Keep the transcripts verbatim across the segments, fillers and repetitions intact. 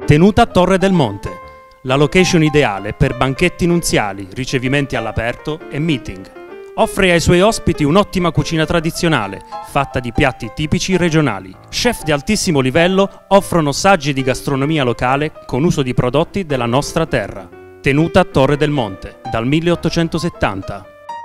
Tenuta Torre del Monte, la location ideale per banchetti nunziali, ricevimenti all'aperto e meeting. Offre ai suoi ospiti un'ottima cucina tradizionale, fatta di piatti tipici regionali. Chef di altissimo livello offrono saggi di gastronomia locale con uso di prodotti della nostra terra. Tenuta Torre del Monte, dal milleottocentosettanta.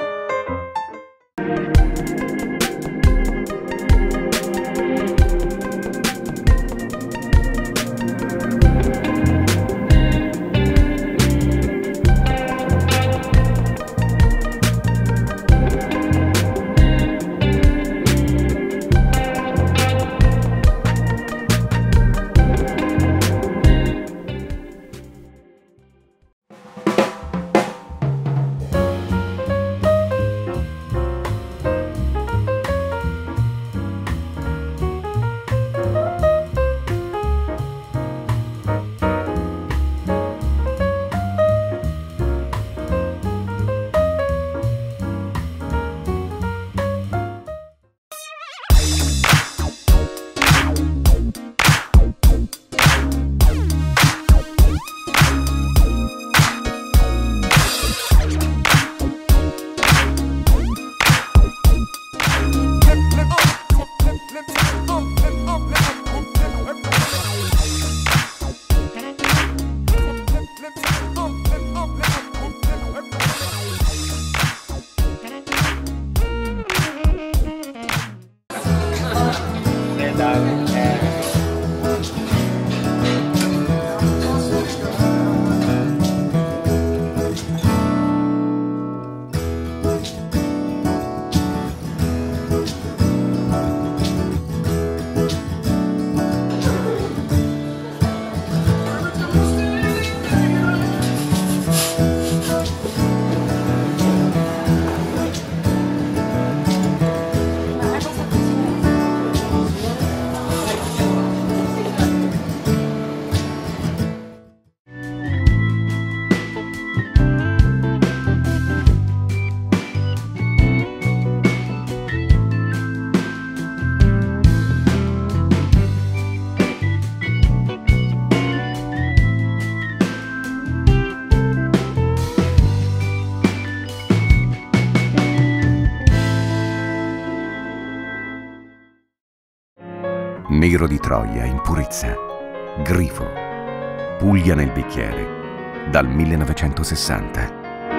Nero di Troia in purezza, Grifo, Puglia nel bicchiere, dal millenovecentosessanta.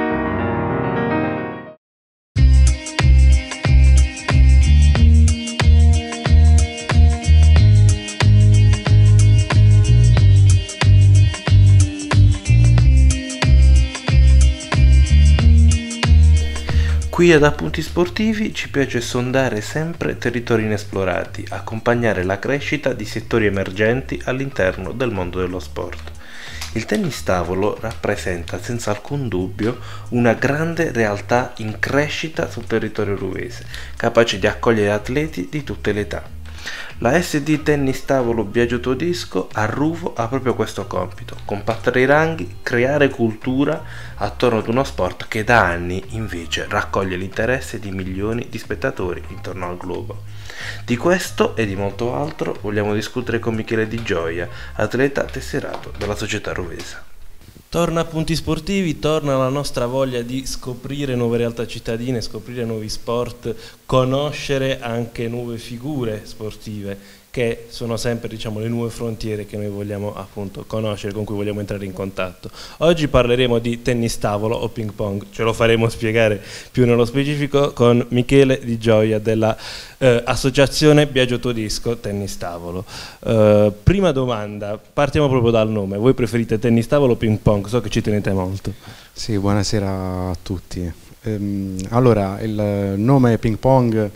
Qui ad Appunti Sportivi ci piace sondare sempre territori inesplorati, accompagnare la crescita di settori emergenti all'interno del mondo dello sport. Il tennis tavolo rappresenta senza alcun dubbio una grande realtà in crescita sul territorio ruvese, capace di accogliere atleti di tutte le età. La S D Tennis Tavolo Biagio Todisco a Ruvo ha proprio questo compito: compattare i ranghi, creare cultura attorno ad uno sport che da anni invece raccoglie l'interesse di milioni di spettatori intorno al globo. Di questo e di molto altro vogliamo discutere con Michele Di Gioia, atleta tesserato della società ruvesa. Torna a Punti Sportivi, torna la nostra voglia di scoprire nuove realtà cittadine, scoprire nuovi sport, conoscere anche nuove figure sportive che sono sempre, diciamo, le nuove frontiere che noi vogliamo appunto conoscere, con cui vogliamo entrare in contatto. Oggi parleremo di tennis tavolo o ping pong, ce lo faremo spiegare più nello specifico con Michele Di Gioia della eh, Associazione Biagio Todisco Tennis Tavolo. Eh, prima domanda, partiamo proprio dal nome: voi preferite tennis tavolo o ping pong? So che ci tenete molto. Sì, buonasera a tutti. Ehm, allora, il nome ping pong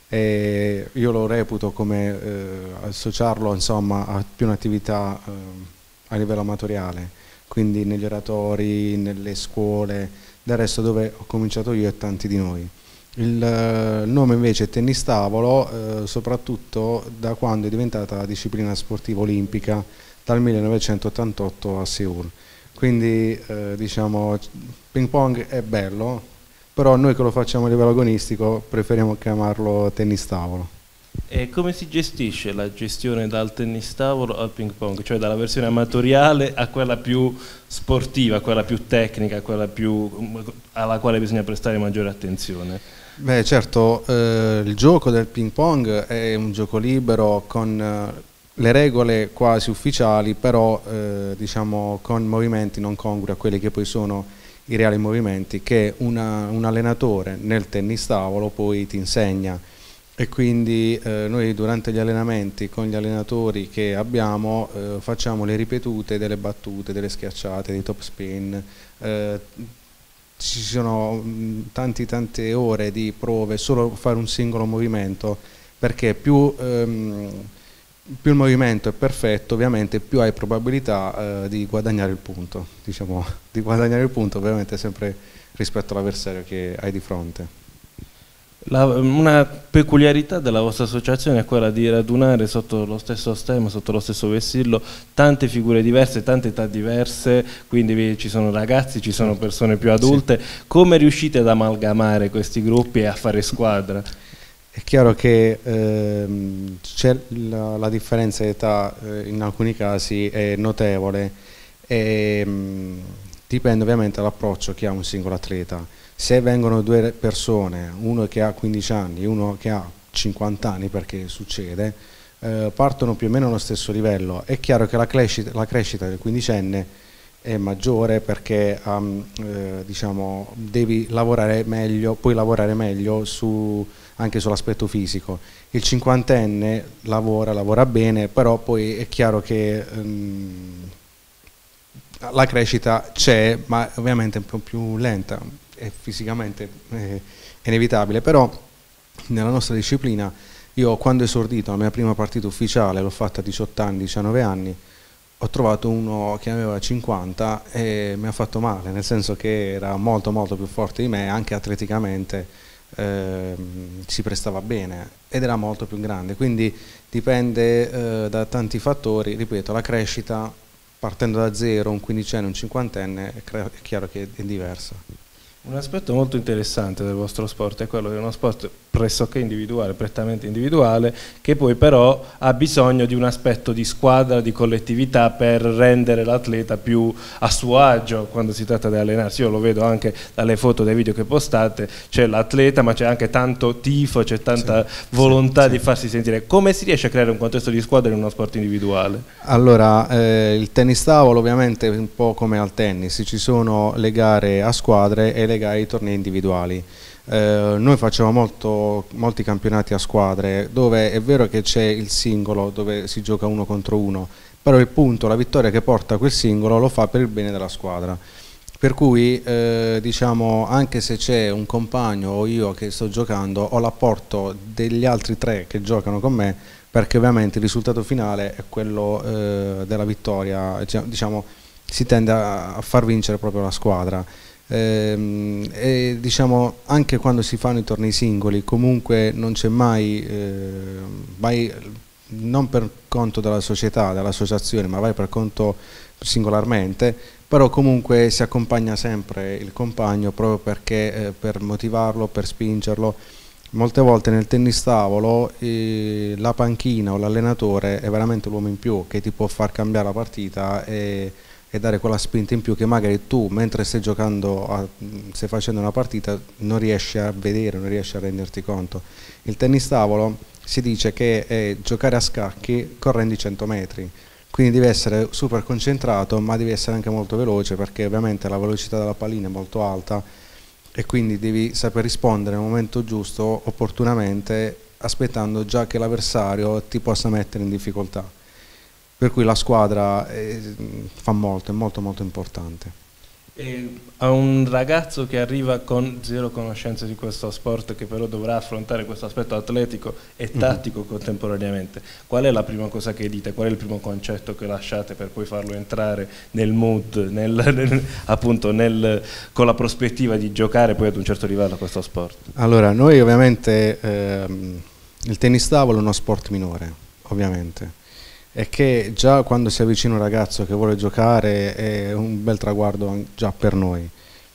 e io lo reputo come eh, associarlo, insomma, a più un'attività eh, a livello amatoriale, quindi negli oratori, nelle scuole, del resto dove ho cominciato io e tanti di noi. Il eh, nome invece è tennis tavolo, eh, soprattutto da quando è diventata la disciplina sportiva olimpica dal millenovecentottantotto a Seul. Quindi eh, diciamo, ping pong è bello, però noi che lo facciamo a livello agonistico preferiamo chiamarlo tennis tavolo. E come si gestisce la gestione dal tennis tavolo al ping pong, cioè dalla versione amatoriale a quella più sportiva, a quella più tecnica, a quella più, alla quale bisogna prestare maggiore attenzione? Beh, certo, eh, il gioco del ping pong è un gioco libero con eh, le regole quasi ufficiali, però eh, diciamo con movimenti non congrui a quelli che poi sono i reali movimenti che una, un allenatore nel tennis tavolo poi ti insegna. E quindi eh, noi durante gli allenamenti con gli allenatori che abbiamo eh, facciamo le ripetute delle battute, delle schiacciate, dei top spin, eh, ci sono mh, tanti tante ore di prove solo fare un singolo movimento, perché più, ehm, più il movimento è perfetto ovviamente più hai probabilità eh, di guadagnare il punto, diciamo, di guadagnare il punto ovviamente sempre rispetto all'avversario che hai di fronte. La, una peculiarità della vostra associazione è quella di radunare sotto lo stesso stemma, sotto lo stesso vessillo, tante figure diverse, tante età diverse, quindi vi, ci sono ragazzi, ci sono persone più adulte. Sì. Come riuscite ad amalgamare questi gruppi e a fare squadra? È chiaro che ehm, c'è la, la differenza di età eh, in alcuni casi è notevole e mh, dipende ovviamente dall'approccio che ha un singolo atleta. Se vengono due persone, uno che ha quindici anni e uno che ha cinquanta anni, perché succede, eh, partono più o meno allo stesso livello. È chiaro che la crescita, la crescita del quindicenne è maggiore perché um, eh, diciamo, devi lavorare meglio, puoi lavorare meglio su, anche sull'aspetto fisico. Il cinquantenne lavora, lavora bene, però poi è chiaro che um, la crescita c'è, ma ovviamente è un po' più lenta. È fisicamente eh, inevitabile, però nella nostra disciplina io quando ho esordito la mia prima partita ufficiale, l'ho fatta a diciotto anni, diciannove anni, ho trovato uno che aveva cinquanta e mi ha fatto male, nel senso che era molto molto più forte di me, anche atleticamente eh, si prestava bene ed era molto più grande, quindi dipende eh, da tanti fattori, ripeto, la crescita partendo da zero, un quindicenne, un cinquantenne, è, è chiaro che è diversa. Un aspetto molto interessante del vostro sport è quello che è uno sport pressoché individuale, prettamente individuale, che poi però ha bisogno di un aspetto di squadra, di collettività per rendere l'atleta più a suo agio quando si tratta di allenarsi. Io lo vedo anche dalle foto, dai video che postate, c'è l'atleta ma c'è anche tanto tifo, c'è tanta sì, volontà sì, di sì. farsi sentire. Come si riesce a creare un contesto di squadra in uno sport individuale? Allora, eh, il tennis tavolo ovviamente è un po' come al tennis, ci sono le gare a squadre e le gare ai tornei individuali. Eh, noi facciamo molto, molti campionati a squadre dove è vero che c'è il singolo dove si gioca uno contro uno, però il punto, la vittoria che porta quel singolo lo fa per il bene della squadra, per cui eh, diciamo anche se c'è un compagno o io che sto giocando ho l'apporto degli altri tre che giocano con me, perché ovviamente il risultato finale è quello eh, della vittoria, diciamo si tende a, a far vincere proprio la squadra. Eh, e diciamo anche quando si fanno i tornei singoli comunque non c'è mai, eh, mai non per conto della società, dell'associazione, ma vai per conto singolarmente, però comunque si accompagna sempre il compagno proprio perché eh, per motivarlo, per spingerlo. Molte volte nel tennis tavolo eh, la panchina o l'allenatore è veramente l'uomo in più che ti può far cambiare la partita e e dare quella spinta in più che magari tu mentre stai giocando, a, stai facendo una partita non riesci a vedere, non riesci a renderti conto. Il tennis tavolo si dice che è giocare a scacchi correndo i cento metri, quindi devi essere super concentrato ma devi essere anche molto veloce perché ovviamente la velocità della pallina è molto alta e quindi devi saper rispondere nel momento giusto, opportunamente, aspettando già che l'avversario ti possa mettere in difficoltà. Per cui la squadra eh, fa molto, è molto molto importante. E a un ragazzo che arriva con zero conoscenze di questo sport, che però dovrà affrontare questo aspetto atletico e tattico mm-hmm. contemporaneamente, qual è la prima cosa che dite? Qual è il primo concetto che lasciate per poi farlo entrare nel mood, nel, nel, appunto nel, con la prospettiva di giocare poi ad un certo livello a questo sport? Allora, noi ovviamente ehm, il tennis tavolo è uno sport minore, ovviamente. È che già quando si avvicina un ragazzo che vuole giocare è un bel traguardo già per noi.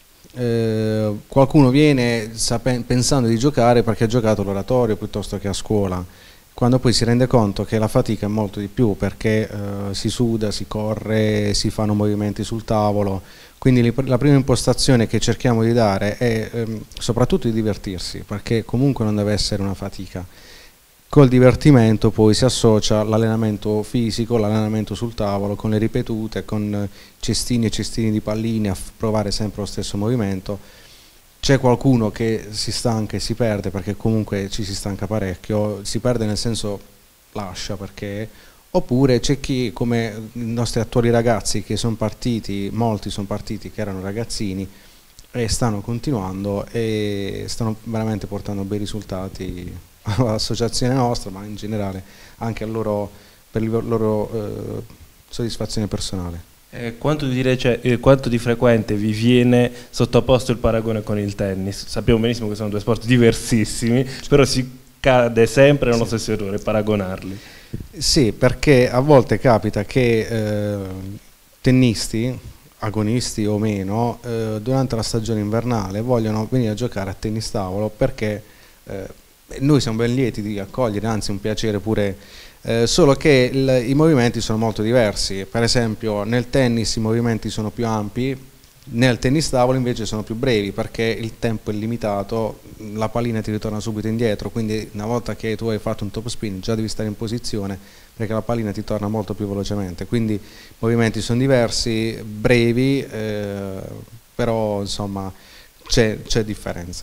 Eh, qualcuno viene pensando di giocare perché ha giocato all'oratorio piuttosto che a scuola, quando poi si rende conto che la fatica è molto di più, perché eh, si suda, si corre, si fanno movimenti sul tavolo, quindi la prima impostazione che cerchiamo di dare è ehm, soprattutto di divertirsi, perché comunque non deve essere una fatica. Col divertimento poi si associa l'allenamento fisico, l'allenamento sul tavolo, con le ripetute, con cestini e cestini di palline, a provare sempre lo stesso movimento. C'è qualcuno che si stanca e si perde, perché comunque ci si stanca parecchio, si perde nel senso lascia, perché... Oppure c'è chi, come i nostri attuali ragazzi, che sono partiti, molti sono partiti che erano ragazzini e stanno continuando e stanno veramente portando bei risultati all'associazione nostra, ma in generale anche al loro, per la loro eh, soddisfazione personale. Eh, quanto, di rece- eh, quanto di frequente vi viene sottoposto il paragone con il tennis? Sappiamo benissimo che sono due sport diversissimi, però si cade sempre nello sì. stesso errore, paragonarli. Sì, perché a volte capita che eh, tennisti, agonisti o meno, eh, durante la stagione invernale vogliono venire a giocare a tennis tavolo, perché eh, noi siamo ben lieti di accogliere, anzi un piacere pure, eh, solo che il, i movimenti sono molto diversi. Per esempio nel tennis i movimenti sono più ampi, nel tennis tavolo invece sono più brevi, perché il tempo è limitato, la pallina ti ritorna subito indietro, quindi una volta che tu hai fatto un top spin già devi stare in posizione, perché la pallina ti torna molto più velocemente. Quindi i movimenti sono diversi, brevi, eh, però insomma c'è, c'è differenza.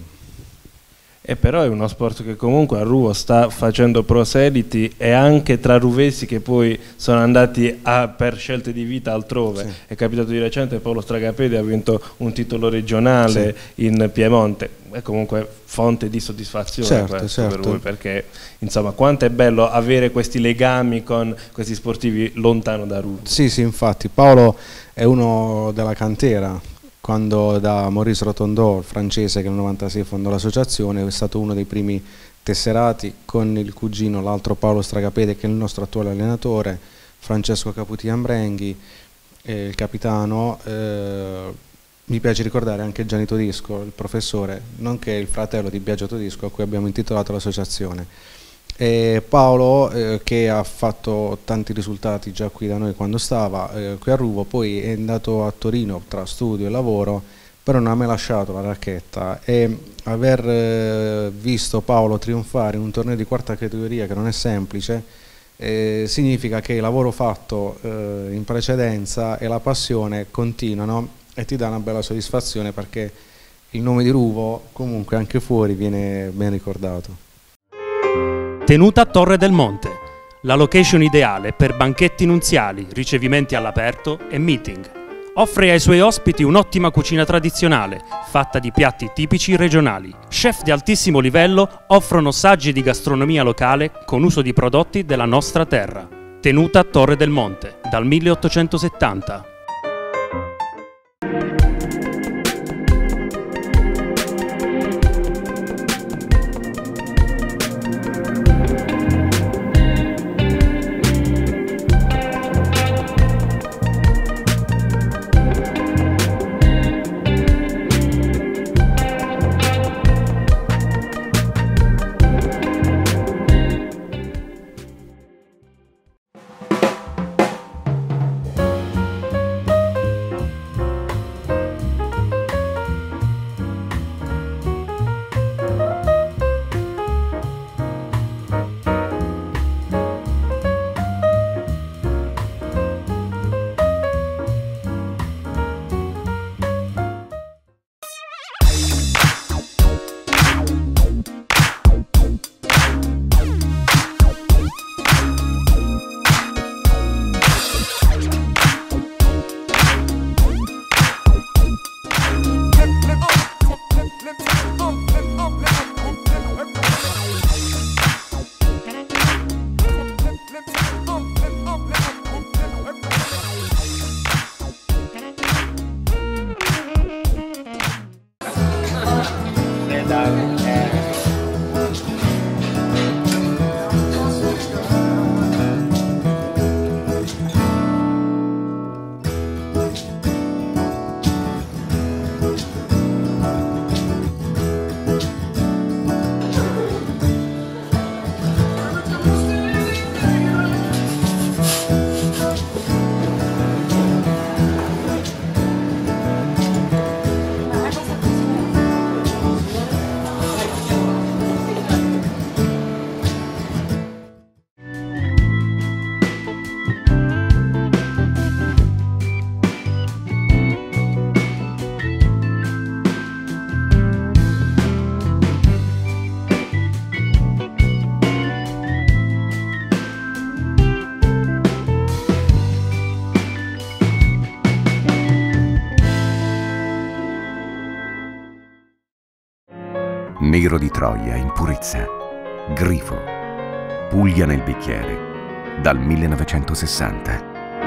E però è uno sport che comunque a Ruvo sta facendo proseliti, e anche tra ruvesi che poi sono andati a, per scelte di vita altrove. Sì. È capitato di recente, Paolo Stragapedi ha vinto un titolo regionale sì. in Piemonte, è comunque fonte di soddisfazione, certo, questo certo. per voi, perché insomma quanto è bello avere questi legami con questi sportivi lontano da Ruvo. Sì, sì, infatti Paolo è uno della cantera. Quando da Maurice Rotondò, il francese che nel novantasei fondò l'associazione, è stato uno dei primi tesserati, con il cugino, l'altro Paolo Stragapede, che è il nostro attuale allenatore, Francesco Caputi Ambrenghi, eh, il capitano. Eh, mi piace ricordare anche Gianni Todisco, il professore, nonché il fratello di Biagio Todisco, a cui abbiamo intitolato l'associazione. E Paolo, eh, che ha fatto tanti risultati già qui da noi quando stava eh, qui a Ruvo, poi è andato a Torino tra studio e lavoro, però non ha mai lasciato la racchetta, e aver eh, visto Paolo trionfare in un torneo di quarta categoria, che non è semplice, eh, significa che il lavoro fatto eh, in precedenza e la passione continuano, e ti dà una bella soddisfazione, perché il nome di Ruvo comunque anche fuori viene ben ricordato. Tenuta Torre del Monte, la location ideale per banchetti nunziali, ricevimenti all'aperto e meeting. Offre ai suoi ospiti un'ottima cucina tradizionale, fatta di piatti tipici regionali. Chef di altissimo livello offrono saggi di gastronomia locale con uso di prodotti della nostra terra. Tenuta Torre del Monte, dal milleottocentosettanta. Nero di Troia in purezza. Grifo. Puglia nel bicchiere. Dal millenovecentosessanta.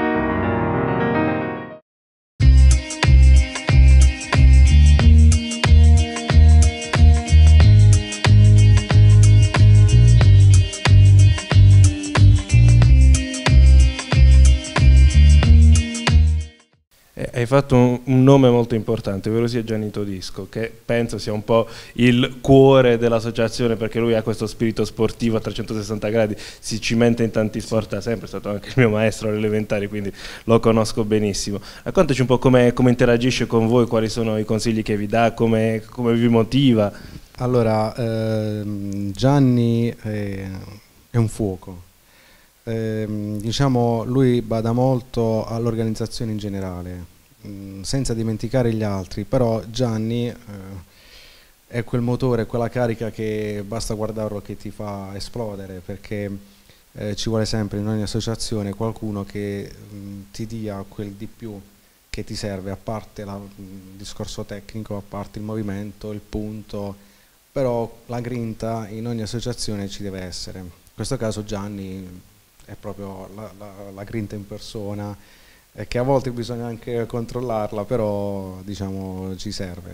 Hai fatto un, un nome molto importante, ovvero sia Gianni Todisco, che penso sia un po' il cuore dell'associazione, perché lui ha questo spirito sportivo a trecentosessanta gradi, si cimenta in tanti sport da sempre, è stato anche il mio maestro alle elementari, quindi lo conosco benissimo. Raccontaci un po' come, come interagisce con voi, quali sono i consigli che vi dà, come, come vi motiva. Allora, ehm, Gianni è, è un fuoco. Eh, diciamo, lui bada molto all'organizzazione in generale, senza dimenticare gli altri, però Gianni eh, è quel motore, quella carica che basta guardarlo che ti fa esplodere, perché eh, ci vuole sempre in ogni associazione qualcuno che mh, ti dia quel di più che ti serve, a parte la, il discorso tecnico, a parte il movimento, il punto, però la grinta in ogni associazione ci deve essere. In questo caso Gianni è proprio la, la, la grinta in persona, e che a volte bisogna anche controllarla, però diciamo ci serve.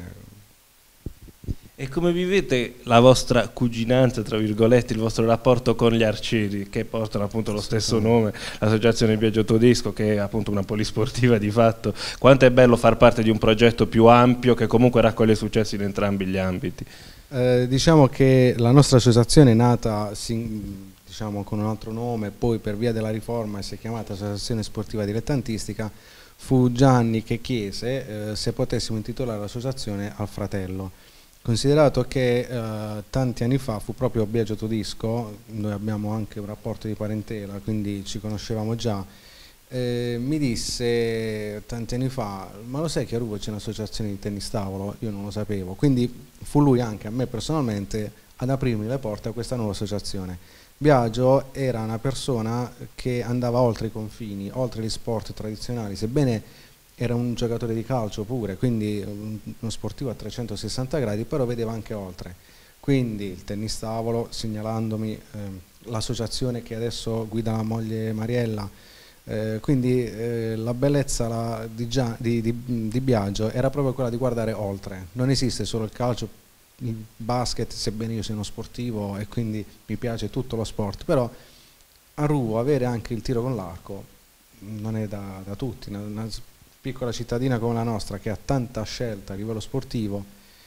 E come vivete la vostra cuginanza, tra virgolette, il vostro rapporto con gli arcieri, che portano appunto lo stesso nome, l'associazione Biagio Todisco, che è appunto una polisportiva di fatto? Quanto è bello far parte di un progetto più ampio che comunque raccoglie successi in entrambi gli ambiti? Eh, diciamo che la nostra associazione è nata sin, diciamo, con un altro nome, poi per via della riforma si è chiamata Associazione Sportiva Dilettantistica. Fu Gianni che chiese eh, se potessimo intitolare l'associazione al fratello, considerato che eh, tanti anni fa fu proprio Biagio Todisco, noi abbiamo anche un rapporto di parentela, quindi ci conoscevamo già, eh, mi disse tanti anni fa: ma lo sai che a Ruvo c'è un'associazione di tennis tavolo? Io non lo sapevo, quindi fu lui anche a me personalmente ad aprirmi le porte a questa nuova associazione. Biagio era una persona che andava oltre i confini, oltre gli sport tradizionali, sebbene era un giocatore di calcio pure, quindi uno sportivo a trecentosessanta gradi, però vedeva anche oltre. Quindi il tennis tavolo, segnalandomi eh, l'associazione che adesso guida la moglie Mariella, eh, quindi eh, la bellezza la, di, di, di, di Biagio era proprio quella di guardare oltre. Non esiste solo il calcio, il basket, sebbene io sia uno sportivo e quindi mi piace tutto lo sport, però a Ruvo avere anche il tiro con l'arco non è da, da tutti. Una, una piccola cittadina come la nostra che ha tanta scelta a livello sportivo,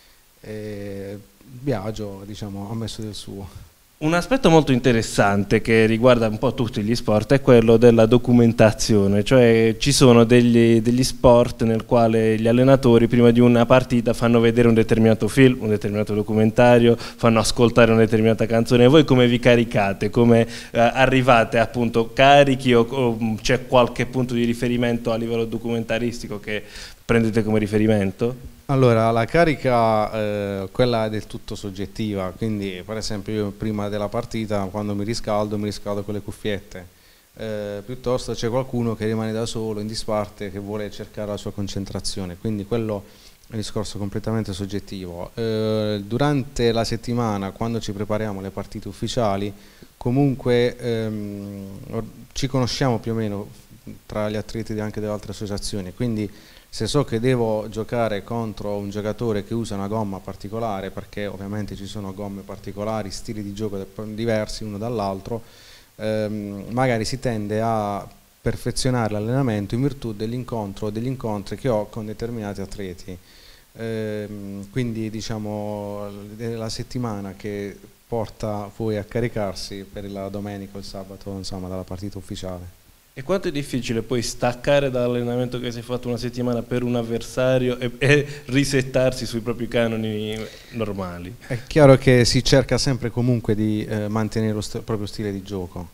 eh, Biagio diciamo, ha messo del suo. Un aspetto molto interessante che riguarda un po' tutti gli sport è quello della documentazione, cioè ci sono degli, degli sport nel quale gli allenatori prima di una partita fanno vedere un determinato film, un determinato documentario, fanno ascoltare una determinata canzone. E voi come vi caricate? Come eh, arrivate appunto carichi o, o c'è qualche punto di riferimento a livello documentaristico che prendete come riferimento? Allora, la carica, eh, quella è del tutto soggettiva, quindi per esempio io prima della partita, quando mi riscaldo, mi riscaldo con le cuffiette, eh, piuttosto c'è qualcuno che rimane da solo, in disparte, che vuole cercare la sua concentrazione, quindi quello è un discorso completamente soggettivo. Eh, durante la settimana, quando ci prepariamo le partite ufficiali, comunque ehm, ci conosciamo più o meno tra gli atleti anche delle altre associazioni, quindi se so che devo giocare contro un giocatore che usa una gomma particolare, perché ovviamente ci sono gomme particolari, stili di gioco diversi uno dall'altro, ehm, magari si tende a perfezionare l'allenamento in virtù dell'incontro o degli incontri che ho con determinati atleti. Ehm, quindi diciamo è la settimana che porta poi a caricarsi per la domenica o il sabato, insomma, dalla partita ufficiale. E quanto è difficile poi staccare dall'allenamento che si è fatto una settimana per un avversario e, e risettarsi sui propri canoni normali? È chiaro che si cerca sempre comunque di eh, mantenere lo st- proprio stile di gioco.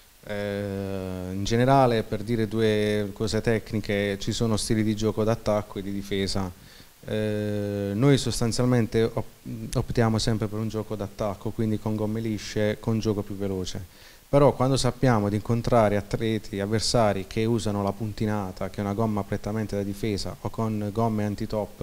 Eh, in generale, per dire due cose tecniche, ci sono stili di gioco d'attacco e di difesa. Eh, noi sostanzialmente op- optiamo sempre per un gioco d'attacco, quindi con gomme lisce, con gioco più veloce. Però quando sappiamo di incontrare atleti, avversari che usano la puntinata, che è una gomma prettamente da difesa, o con gomme anti-top che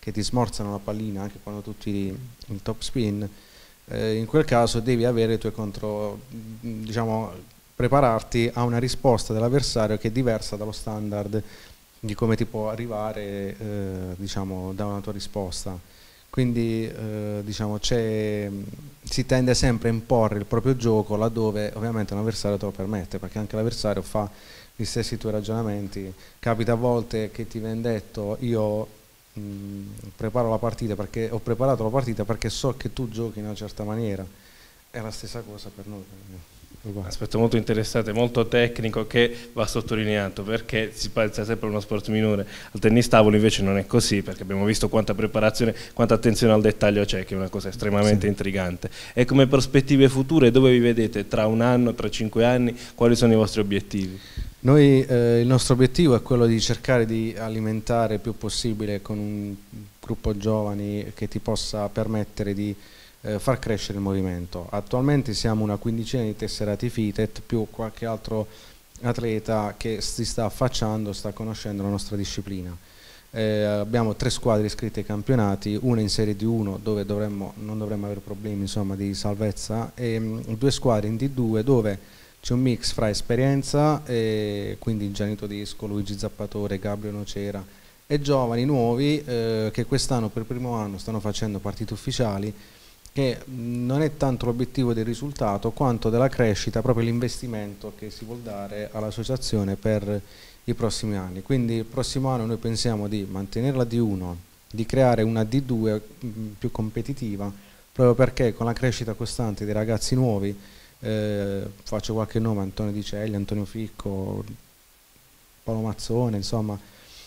che ti smorzano la pallina anche quando tu tiri il top spin, eh, in quel caso devi avere i tuoi contro, diciamo, prepararti a una risposta dell'avversario che è diversa dallo standard di come ti può arrivare eh, diciamo, da una tua risposta. Quindi eh, diciamo, si tende sempre a imporre il proprio gioco laddove ovviamente un avversario te lo permette, perché anche l'avversario fa gli stessi tuoi ragionamenti. Capita a volte che ti viene detto io mh, preparo la partita perché ho preparato la partita perché so che tu giochi in una certa maniera. È la stessa cosa per noi. Aspetto molto interessante, molto tecnico, che va sottolineato, perché si pensa sempre a uno sport minore. Al tennis tavolo invece non è così, perché abbiamo visto quanta preparazione, quanta attenzione al dettaglio c'è, che è una cosa estremamente sì. intrigante. E come prospettive future, dove vi vedete tra un anno, tra cinque anni, quali sono i vostri obiettivi? Noi eh, il nostro obiettivo è quello di cercare di alimentare il più possibile con un gruppo giovani che ti possa permettere di Eh, far crescere il movimento. Attualmente siamo una quindicina di tesserati Fitted più qualche altro atleta che si sta affacciando, sta conoscendo la nostra disciplina. Eh, abbiamo tre squadre iscritte ai campionati, una in Serie D uno dove dovremmo, non dovremmo avere problemi insomma, di salvezza, e mh, due squadre in D due dove c'è un mix fra esperienza, e quindi Gianni Todesco, Luigi Zappatore, Gabriele Nocera, e giovani nuovi eh, che quest'anno per il primo anno stanno facendo partite ufficiali, che non è tanto l'obiettivo del risultato quanto della crescita, proprio l'investimento che si vuol dare all'associazione per i prossimi anni. Quindi il prossimo anno noi pensiamo di mantenere la D uno, di creare una D due più competitiva, proprio perché con la crescita costante dei ragazzi nuovi, eh, faccio qualche nome, Antonio Di Ceglia, Antonio Ficco, Paolo Mazzone, insomma,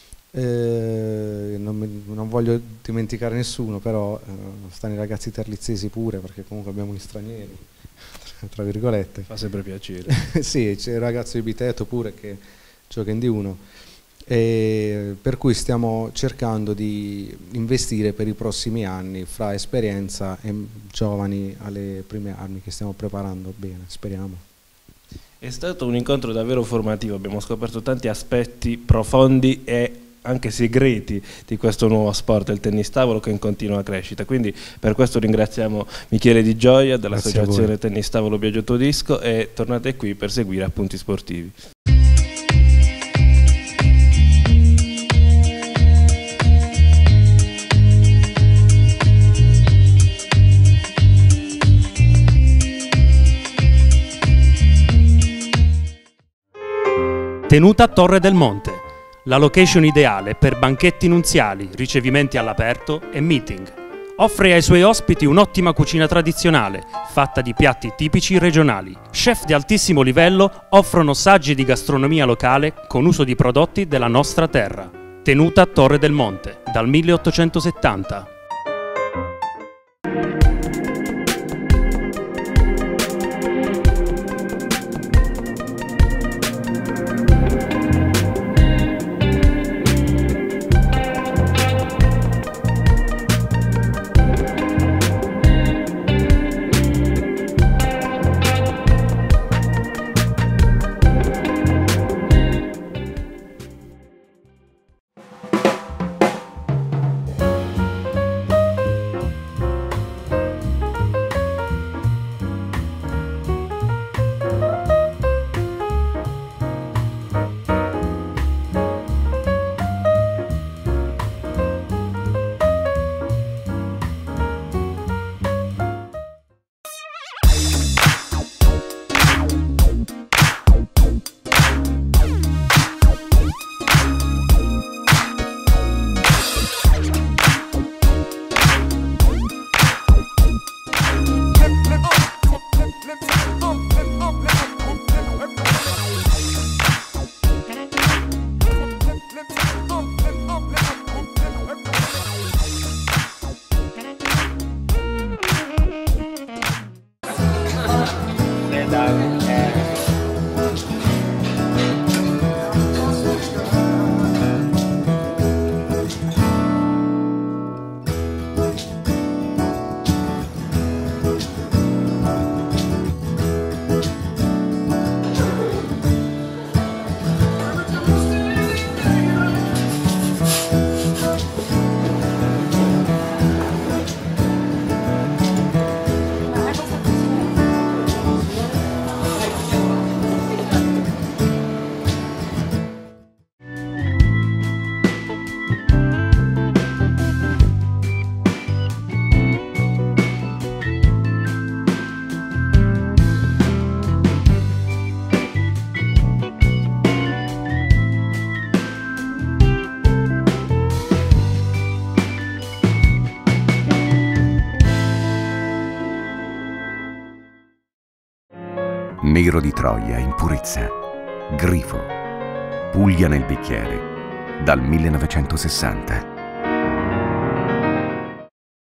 Eh, non, mi, non voglio dimenticare nessuno, però eh, stanno i ragazzi terlizzesi pure, perché comunque abbiamo gli stranieri tra virgolette. Fa sempre piacere. Sì, c'è il ragazzo di Biteto pure che gioca in D uno, e per cui stiamo cercando di investire per i prossimi anni fra esperienza e giovani alle prime armi, che stiamo preparando bene, speriamo. È stato un incontro davvero formativo, abbiamo scoperto tanti aspetti profondi e anche segreti di questo nuovo sport, il tennis tavolo, che è in continua crescita. Quindi per questo ringraziamo Michele Di Gioia dell'associazione Tennis Tavolo Biagio Todisco, e tornate qui per seguire Appunti Sportivi. Tenuta Torre del Monte, la location ideale per banchetti nunziali, ricevimenti all'aperto e meeting. Offre ai suoi ospiti un'ottima cucina tradizionale, fatta di piatti tipici regionali. Chef di altissimo livello offrono saggi di gastronomia locale con uso di prodotti della nostra terra. Tenuta Torre del Monte, dal milleottocentosettanta. Nero di Troia in purezza. Grifo. Puglia nel bicchiere. Dal millenovecentosessanta.